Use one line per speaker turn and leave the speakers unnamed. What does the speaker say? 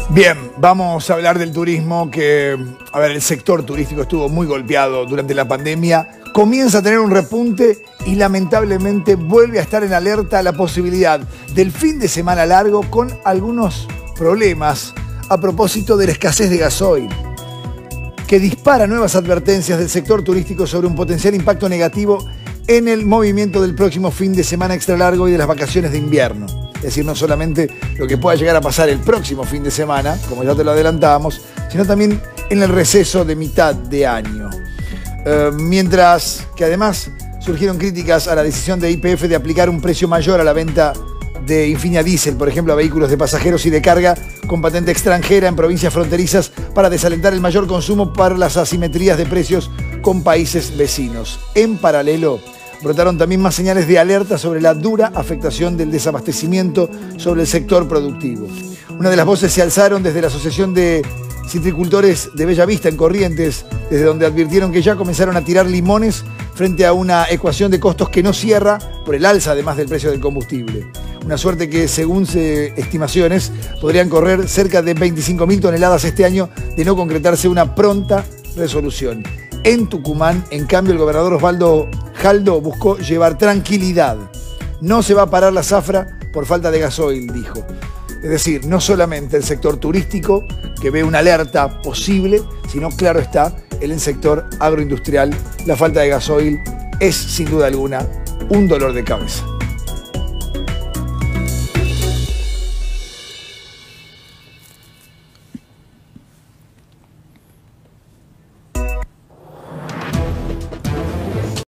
Bien, vamos a hablar del turismo que, el sector turístico estuvo muy golpeado durante la pandemia, comienza a tener un repunte y lamentablemente vuelve a estar en alerta la posibilidad del fin de semana largo con algunos problemas a propósito de la escasez de gasoil, que dispara nuevas advertencias del sector turístico sobre un potencial impacto negativo en el movimiento del próximo fin de semana extra largo y de las vacaciones de invierno. Es decir, no solamente lo que pueda llegar a pasar el próximo fin de semana, como ya te lo adelantábamos, sino también en el receso de mitad de año. Mientras que además surgieron críticas a la decisión de YPF de aplicar un precio mayor a la venta de Infinia Diesel, por ejemplo, a vehículos de pasajeros y de carga con patente extranjera en provincias fronterizas para desalentar el mayor consumo para las asimetrías de precios con países vecinos. En paralelo, brotaron también más señales de alerta sobre la dura afectación del desabastecimiento sobre el sector productivo. Una de las voces se alzaron desde la Asociación de Citricultores de Bellavista en Corrientes, desde donde advirtieron que ya comenzaron a tirar limones frente a una ecuación de costos que no cierra por el alza además del precio del combustible. Una suerte que, según estimaciones, podrían correr cerca de 25.000 toneladas este año de no concretarse una pronta resolución. En Tucumán, en cambio, el gobernador Osvaldo Jaldo buscó llevar tranquilidad. No se va a parar la zafra por falta de gasoil, dijo. Es decir, no solamente el sector turístico, que ve una alerta posible, sino, claro está, en el sector agroindustrial, la falta de gasoil es, sin duda alguna, un dolor de cabeza.